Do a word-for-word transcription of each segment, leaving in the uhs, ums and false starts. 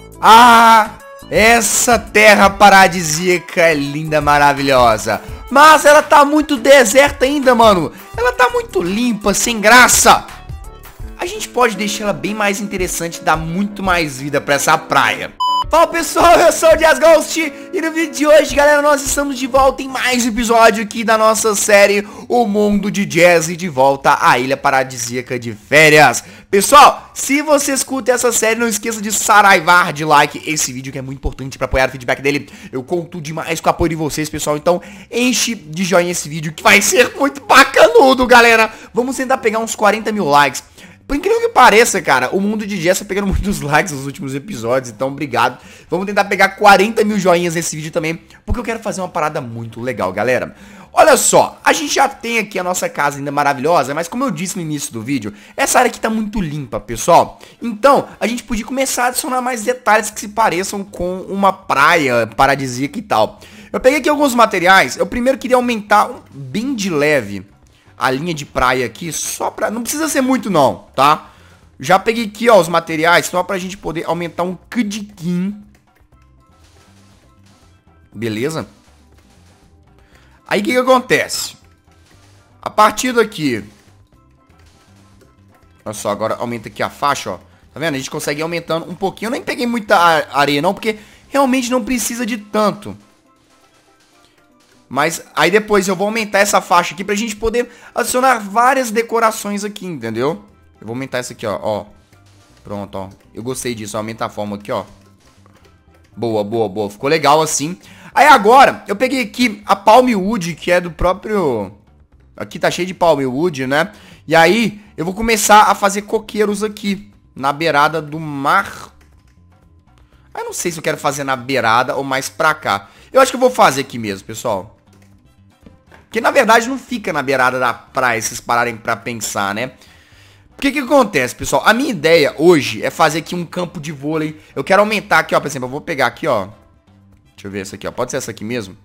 Ah, essa terra paradisíaca é linda, maravilhosa. Mas ela tá muito deserta ainda, mano. Ela tá muito limpa, sem graça. A gente pode deixar ela bem mais interessante e dar muito mais vida pra essa praia. Fala pessoal, eu sou o Jazz Ghost e no vídeo de hoje, galera, nós estamos de volta em mais um episódio aqui da nossa série O Mundo de Jazz e de volta à Ilha Paradisíaca de Férias. Pessoal, se você escuta essa série, não esqueça de saraivar de like esse vídeo, que é muito importante para apoiar o feedback dele. Eu conto demais com o apoio de vocês, pessoal, então enche de joinha esse vídeo que vai ser muito bacanudo, galera. Vamos tentar pegar uns quarenta mil likes. Por incrível que pareça, cara, o Mundo de Jazz tá pegando muitos likes nos últimos episódios, então obrigado. Vamos tentar pegar quarenta mil joinhas nesse vídeo também, porque eu quero fazer uma parada muito legal, galera. Olha só, a gente já tem aqui a nossa casa ainda maravilhosa, mas como eu disse no início do vídeo, essa área aqui tá muito limpa, pessoal. Então, a gente podia começar a adicionar mais detalhes que se pareçam com uma praia paradisíaca e tal. Eu peguei aqui alguns materiais, eu primeiro queria aumentar um, bem de leve a linha de praia aqui, só pra... Não precisa ser muito não, tá? Já peguei aqui, ó, os materiais, só pra gente poder aumentar um cadiquinho. Beleza? Aí, o que que acontece? A partir daqui... Olha só, agora aumenta aqui a faixa, ó. Tá vendo? A gente consegue ir aumentando um pouquinho. Eu nem peguei muita areia não, porque realmente não precisa de tanto. Mas aí depois eu vou aumentar essa faixa aqui pra gente poder adicionar várias decorações aqui, entendeu? Eu vou aumentar essa aqui, ó, ó. Pronto, ó. Eu gostei disso, aumenta a forma aqui, ó. Boa, boa, boa. Ficou legal assim. Aí agora, eu peguei aqui a Palm Wood, que é do próprio... Aqui tá cheio de Palm Wood, né? E aí, eu vou começar a fazer coqueiros aqui, na beirada do mar. Ah, eu não sei se eu quero fazer na beirada ou mais pra cá. Eu acho que eu vou fazer aqui mesmo, pessoal. Porque na verdade não fica na beirada da praia, se vocês pararem pra pensar, né? O que que acontece, pessoal? A minha ideia hoje é fazer aqui um campo de vôlei. Eu quero aumentar aqui, ó, por exemplo, eu vou pegar aqui, ó. Deixa eu ver essa aqui, ó. Pode ser essa aqui mesmo?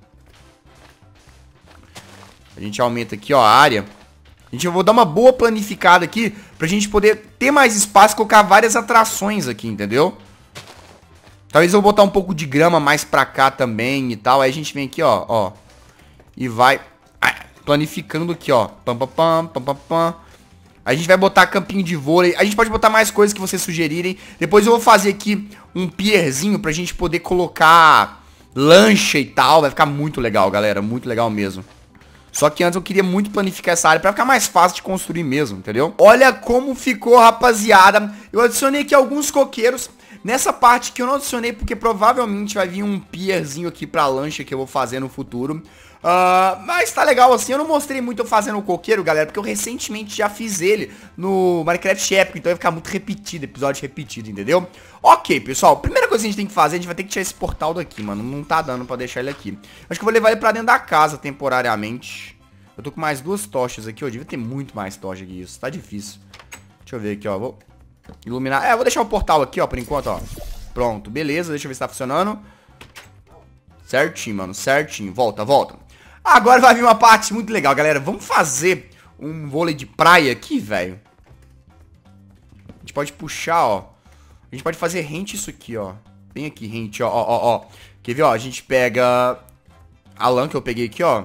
A gente aumenta aqui, ó, a área. A gente, eu vou dar uma boa planificada aqui pra gente poder ter mais espaço e colocar várias atrações aqui, entendeu? Talvez eu vou botar um pouco de grama mais pra cá também e tal. Aí a gente vem aqui, ó, ó. E vai planificando aqui, ó. Pam, pam, pam, pam, pam, pam. A gente vai botar campinho de vôlei. A gente pode botar mais coisas que vocês sugerirem. Depois eu vou fazer aqui um pierzinho pra gente poder colocar lancha e tal. Vai ficar muito legal, galera. Muito legal mesmo. Só que antes eu queria muito planificar essa área pra ficar mais fácil de construir mesmo, entendeu? Olha como ficou, rapaziada. Eu adicionei aqui alguns coqueiros. Nessa parte que eu não adicionei, porque provavelmente vai vir um pierzinho aqui pra lancha que eu vou fazer no futuro. Uh, mas tá legal assim, eu não mostrei muito eu fazendo o coqueiro, galera, porque eu recentemente já fiz ele no Minecraft Épico, então vai ficar muito repetido, episódio repetido, entendeu? Ok, pessoal, primeira coisa que a gente tem que fazer, a gente vai ter que tirar esse portal daqui, mano, não tá dando pra deixar ele aqui. Acho que eu vou levar ele pra dentro da casa temporariamente. Eu tô com mais duas tochas aqui, eu devia ter muito mais tocha que isso, tá difícil. Deixa eu ver aqui, ó, vou iluminar, é, eu vou deixar o portal aqui, ó, por enquanto, ó. Pronto, beleza, deixa eu ver se tá funcionando. Certinho, mano, certinho, volta, volta. Agora vai vir uma parte muito legal, galera. Vamos fazer um vôlei de praia aqui, velho. A gente pode puxar, ó. A gente pode fazer rente isso aqui, ó. Bem aqui, rente, ó, ó, ó, ó. Quer ver, ó? A gente pega a lã que eu peguei aqui, ó.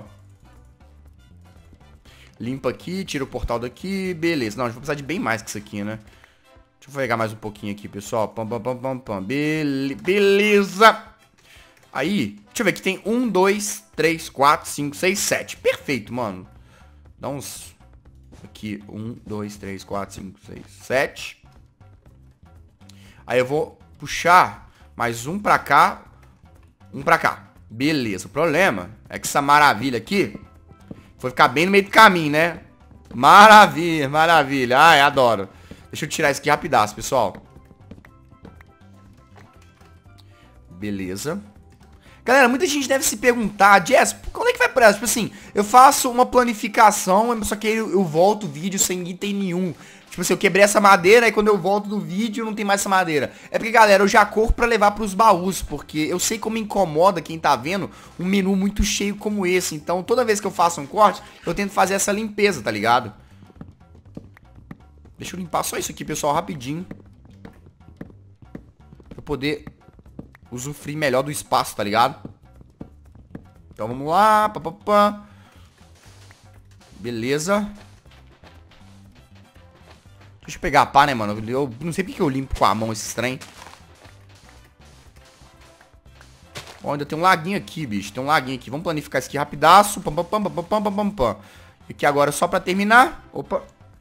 Limpa aqui, tira o portal daqui. Beleza. Não, a gente vai precisar de bem mais que isso aqui, né? Deixa eu pegar mais um pouquinho aqui, pessoal. Pam, pam, pam, pam, pam. Bele... Beleza. Aí, deixa eu ver, aqui tem um, dois, três, quatro, cinco, seis, sete. Perfeito, mano. Dá uns... Aqui, um, dois, três, quatro, cinco, seis, sete. Aí eu vou puxar mais um pra cá, um pra cá. Beleza, o problema é que essa maravilha aqui foi ficar bem no meio do caminho, né? Maravilha, maravilha. Ai, adoro. Deixa eu tirar isso aqui rapidaço, pessoal. Beleza. Galera, muita gente deve se perguntar, Jess, quando é que vai pra ela? Tipo assim, eu faço uma planificação, só que eu, eu volto o vídeo sem item nenhum. Tipo assim, eu quebrei essa madeira e quando eu volto do vídeo não tem mais essa madeira. É porque, galera, eu já corro pra levar pros baús, porque eu sei como incomoda quem tá vendo um menu muito cheio como esse. Então, toda vez que eu faço um corte, eu tento fazer essa limpeza, tá ligado? Deixa eu limpar só isso aqui, pessoal, rapidinho. Pra poder usufruir melhor do espaço, tá ligado? Então vamos lá. Pá, pá, pá. Beleza. Deixa eu pegar a pá, né, mano? Eu não sei porque eu limpo com a mão esse trem. Ó, ainda tem um laguinho aqui, bicho. Tem um laguinho aqui. Vamos planificar isso aqui rapidaço. Pam, pam, pam, pam, pam, pam, pam, pam. E aqui agora, só pra terminar. Opa.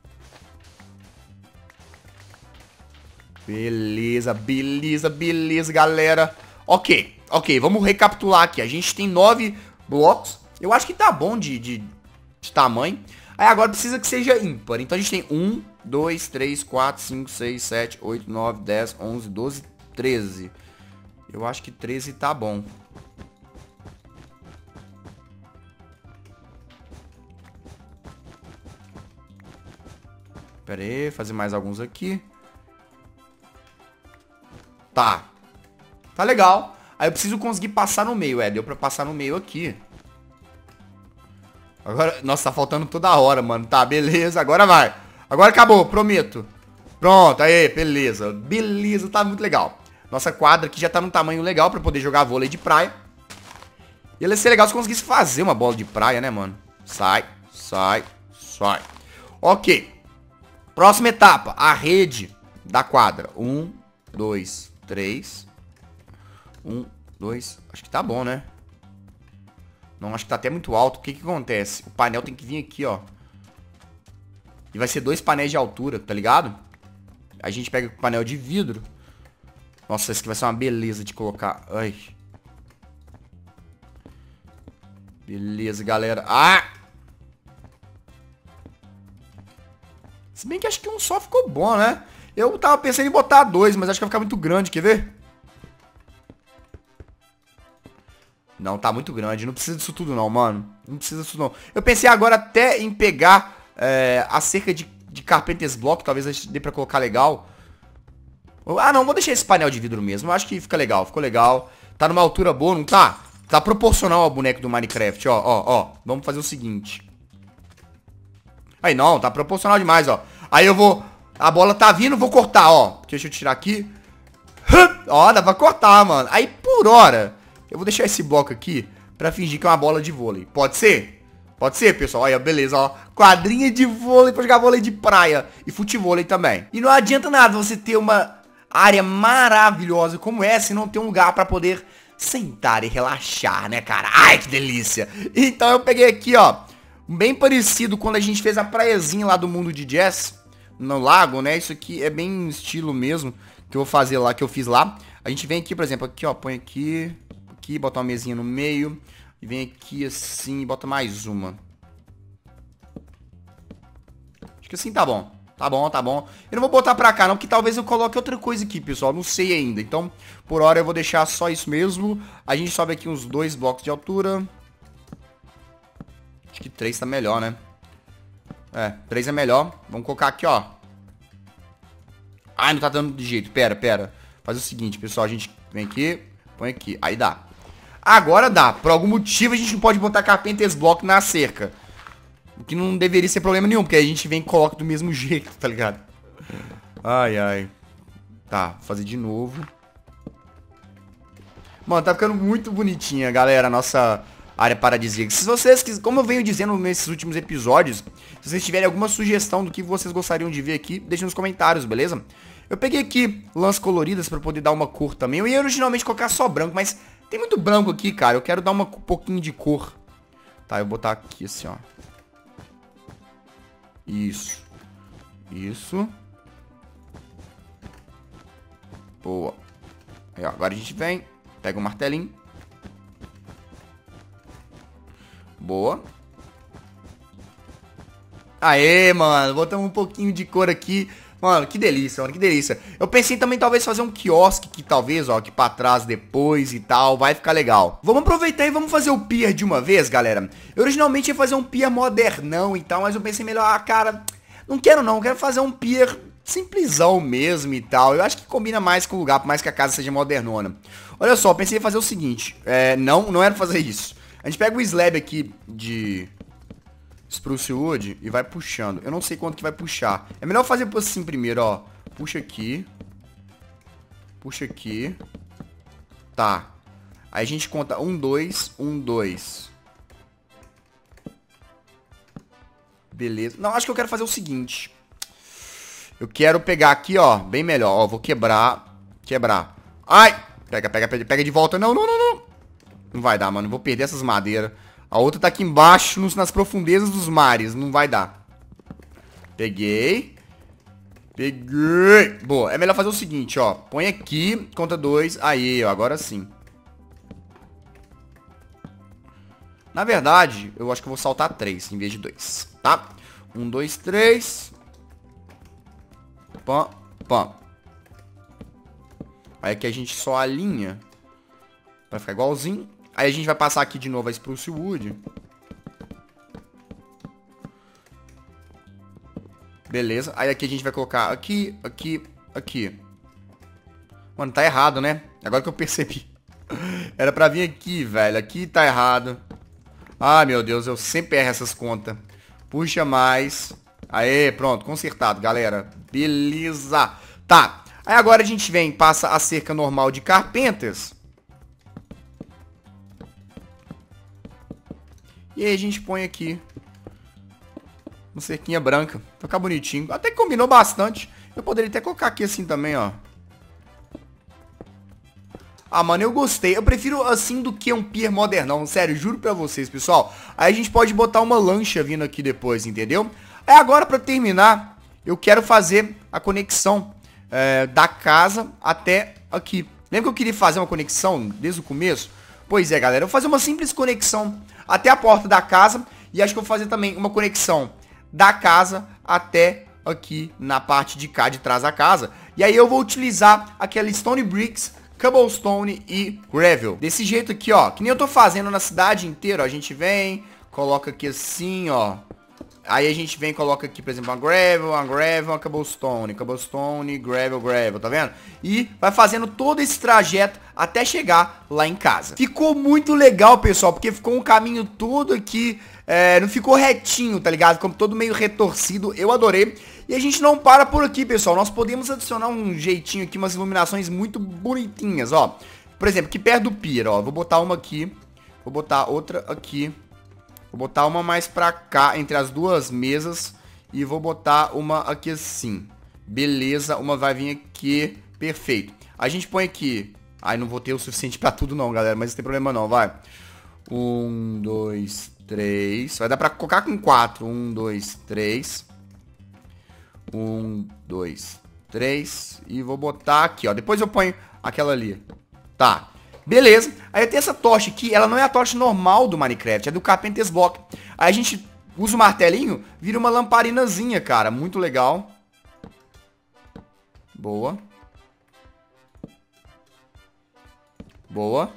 Beleza, beleza, beleza, galera. Ok, ok. Vamos recapitular aqui. A gente tem nove blocos. Eu acho que tá bom de, de, de tamanho. Aí agora precisa que seja ímpar. Então a gente tem um, dois, três, quatro, cinco, seis, sete, oito, nove, dez, onze, doze, treze. Eu acho que treze tá bom. Pera aí, fazer mais alguns aqui. Tá. Tá legal. Aí eu preciso conseguir passar no meio. É, deu pra passar no meio aqui. Agora, nossa, tá faltando toda hora, mano. Tá, beleza, agora vai. Agora acabou, prometo. Pronto, aí, beleza. Beleza, tá muito legal. Nossa quadra aqui já tá num tamanho legal pra poder jogar vôlei de praia. E ia ser legal se conseguisse fazer uma bola de praia, né, mano? Sai, sai, sai. Ok. Próxima etapa, a rede da quadra. Um, dois, três. Um, dois. Acho que tá bom, né? Não, acho que tá até muito alto. O que que acontece? O painel tem que vir aqui, ó. E vai ser dois painéis de altura, tá ligado? A gente pega o painel de vidro. Nossa, esse aqui vai ser uma beleza de colocar. Ai. Beleza, galera. Ah! Se bem que acho que um só ficou bom, né? Eu tava pensando em botar dois, mas acho que vai ficar muito grande. Quer ver? Não, tá muito grande. Não precisa disso tudo não, mano. Não precisa disso não. Eu pensei agora até em pegar é, a cerca de, de Carpenter's Block. Talvez dê pra colocar legal. Ah, não. Vou deixar esse painel de vidro mesmo. Eu acho que fica legal. Ficou legal. Tá numa altura boa, não tá? Tá proporcional ao boneco do Minecraft. Ó, ó, ó. Vamos fazer o seguinte. Aí, não. Tá proporcional demais, ó. Aí eu vou... A bola tá vindo, vou cortar, ó. Deixa eu tirar aqui. Ó, dá pra cortar, mano. Aí, por hora... Eu vou deixar esse bloco aqui pra fingir que é uma bola de vôlei. Pode ser? Pode ser, pessoal. Olha, beleza, ó. Quadrinha de vôlei pra jogar vôlei de praia. E futevôlei também. E não adianta nada você ter uma área maravilhosa como essa e não ter um lugar pra poder sentar e relaxar, né, cara? Ai, que delícia. Então eu peguei aqui, ó. Bem parecido quando a gente fez a praiazinha lá do Mundo de Jazz. No lago, né? Isso aqui é bem estilo mesmo. Que eu vou fazer lá, que eu fiz lá. A gente vem aqui, por exemplo, aqui, ó. Põe aqui... Aqui, bota uma mesinha no meio. E vem aqui assim e bota mais uma. Acho que assim tá bom. Tá bom, tá bom. Eu não vou botar pra cá não, porque talvez eu coloque outra coisa aqui, pessoal. Não sei ainda. Então, por hora eu vou deixar só isso mesmo. A gente sobe aqui uns dois blocos de altura. Acho que três tá melhor, né? É, três é melhor. Vamos colocar aqui, ó. Ai, não tá dando de jeito. Pera, pera. Faz o seguinte, pessoal. A gente vem aqui, põe aqui. Aí dá. Agora dá. Por algum motivo a gente não pode botar Carpenter's Block na cerca. O que não deveria ser problema nenhum, porque a gente vem e coloca do mesmo jeito, tá ligado? Ai, ai. Tá, vou fazer de novo. Mano, tá ficando muito bonitinha, galera, a nossa área paradisíaca. Se vocês, como eu venho dizendo nesses últimos episódios, se vocês tiverem alguma sugestão do que vocês gostariam de ver aqui, deixem nos comentários, beleza? Eu peguei aqui lãs coloridas pra poder dar uma cor também. Eu ia originalmente colocar só branco, mas tem muito branco aqui, cara. Eu quero dar uma, um pouquinho de cor. Tá, eu vou botar aqui assim, ó. Isso. Isso. Boa. Aí, ó, agora a gente vem, pega o martelinho. Boa. Aê, mano. Botamos um pouquinho de cor aqui. Mano, que delícia, mano, que delícia. Eu pensei também talvez fazer um quiosque aqui, talvez, ó, aqui pra trás depois e tal. Vai ficar legal. Vamos aproveitar e vamos fazer o pier de uma vez, galera. Eu originalmente ia fazer um pier modernão e tal, mas eu pensei melhor, ah, cara, não quero não, quero fazer um pier simplesão mesmo e tal. Eu acho que combina mais com o lugar, por mais que a casa seja modernona. Olha só, eu pensei em fazer o seguinte, é, não, não era fazer isso. A gente pega o slab aqui de... Spruce Wood e vai puxando. Eu não sei quanto que vai puxar. É melhor fazer assim primeiro, ó. Puxa aqui. Puxa aqui. Tá. Aí a gente conta um, dois, um, dois. Beleza. Não, acho que eu quero fazer o seguinte. Eu quero pegar aqui, ó, bem melhor. Ó, vou quebrar. Quebrar. Ai! Pega, pega, pega, pega de volta. Não, não, não, não. Não vai dar, mano. Vou perder essas madeiras. A outra tá aqui embaixo, nos, nas profundezas dos mares. Não vai dar. Peguei. Peguei. Boa. É melhor fazer o seguinte, ó. Põe aqui, conta dois. Aí, ó. Agora sim. Na verdade, eu acho que eu vou saltar três em vez de dois, tá? Um, dois, três. Pam, pam. Aí aqui a gente só alinha pra ficar igualzinho. Aí a gente vai passar aqui de novo a Spruce Wood. Beleza. Aí aqui a gente vai colocar aqui, aqui, aqui. Mano, tá errado, né? Agora que eu percebi. Era pra vir aqui, velho. Aqui tá errado. Ah, meu Deus, eu sempre erro essas contas. Puxa mais. Aê, pronto, consertado, galera. Beleza. Tá. Aí agora a gente vem, passa a cerca normal de Carpenters. E aí a gente põe aqui uma cerquinha branca. Vai ficar bonitinho. Até que combinou bastante. Eu poderia até colocar aqui assim também, ó. Ah, mano, eu gostei. Eu prefiro assim do que um pier modernão. Sério, juro pra vocês, pessoal. Aí a gente pode botar uma lancha vindo aqui depois, entendeu? Aí agora, pra terminar, eu quero fazer a conexão é, da casa até aqui. Lembra que eu queria fazer uma conexão desde o começo? Pois é, galera. Eu vou fazer uma simples conexão até a porta da casa. E acho que eu vou fazer também uma conexão da casa até aqui na parte de cá, de trás da casa. E aí eu vou utilizar aquela Stone Bricks, Cobblestone e Gravel. Desse jeito aqui, ó. Que nem eu tô fazendo na cidade inteira, ó. A gente vem, coloca aqui assim, ó. Aí a gente vem e coloca aqui, por exemplo, uma Gravel, uma Gravel, uma Cobblestone. Cobblestone, Gravel, Gravel, tá vendo? E vai fazendo todo esse trajeto até chegar lá em casa. Ficou muito legal, pessoal, porque ficou um caminho todo aqui... É, não ficou retinho, tá ligado? Como todo meio retorcido, eu adorei. E a gente não para por aqui, pessoal. Nós podemos adicionar um jeitinho aqui, umas iluminações muito bonitinhas, ó. Por exemplo, aqui perto do pier, ó. Vou botar uma aqui. Vou botar outra aqui. Vou botar uma mais pra cá, entre as duas mesas. E vou botar uma aqui assim. Beleza, uma vai vir aqui. Perfeito. A gente põe aqui. Ai, não vou ter o suficiente pra tudo não, galera. Mas não tem problema não, vai. Um, dois, três. Vai dar pra colocar com quatro. Um, dois, três. Um, dois, três. E vou botar aqui, ó. Depois eu ponho aquela ali. Tá. Beleza. Aí tem essa tocha aqui. Ela não é a tocha normal do Minecraft. É do Carpenter's Block. Aí a gente usa o martelinho. Vira uma lamparinazinha, cara. Muito legal. Boa. Boa.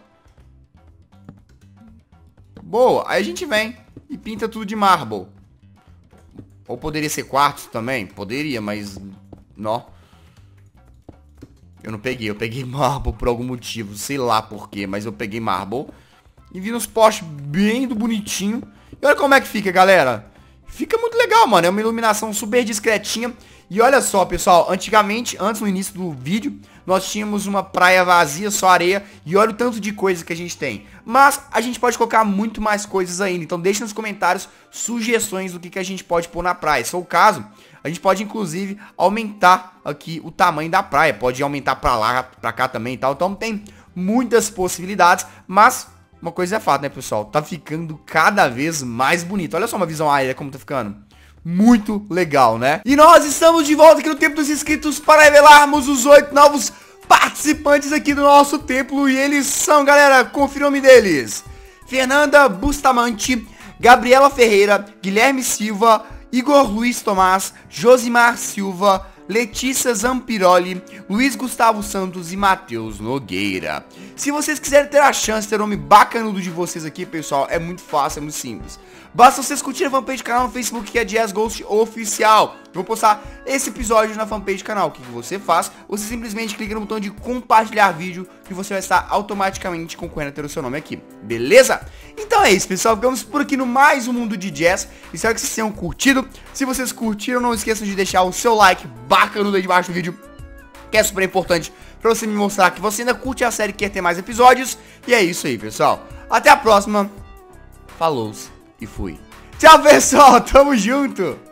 Boa. Aí a gente vem e pinta tudo de marble. Ou poderia ser quartzo também? Poderia, mas... Não. Eu não peguei. Eu peguei marble por algum motivo. Sei lá por quê, mas eu peguei marble. E vi nos postes bem do bonitinho. E olha como é que fica, galera. Fica muito legal, mano. É uma iluminação super discretinha. E olha só, pessoal. Antigamente, antes no início do vídeo, nós tínhamos uma praia vazia, só areia. E olha o tanto de coisa que a gente tem. Mas a gente pode colocar muito mais coisas ainda. Então deixe nos comentários sugestões do que, que a gente pode pôr na praia. Se for o caso, a gente pode inclusive aumentar aqui o tamanho da praia. Pode aumentar pra lá, pra cá também e tal. Então tem muitas possibilidades. Mas uma coisa é fato, né, pessoal? Tá ficando cada vez mais bonito. Olha só uma visão aérea como tá ficando. Muito legal, né? E nós estamos de volta aqui no Templo dos Inscritos para revelarmos os oito novos participantes aqui do nosso templo. E eles são, galera, confira o nome deles: Fernanda Bustamante, Gabriela Ferreira, Guilherme Silva, Igor Luiz Tomás, Josimar Silva, Letícia Zampiroli, Luiz Gustavo Santos e Matheus Nogueira. Se vocês quiserem ter a chance de ter o nome bacanudo de vocês aqui, pessoal, é muito fácil, é muito simples. Basta vocês curtirem a fanpage do canal no Facebook, que é Jazz Ghost Oficial. Eu vou postar esse episódio na fanpage do canal. O que você faz? Você simplesmente clica no botão de compartilhar vídeo, que você vai estar automaticamente concorrendo a ter o seu nome aqui. Beleza? Então é isso, pessoal. Ficamos por aqui no mais um Mundo de Jazz. Espero que vocês tenham curtido. Se vocês curtiram, não esqueçam de deixar o seu like bacanudo aí debaixo do vídeo, que é super importante pra você me mostrar que você ainda curte a série e quer ter mais episódios. E é isso aí, pessoal. Até a próxima. Falou e fui. Tchau, pessoal. Tamo junto.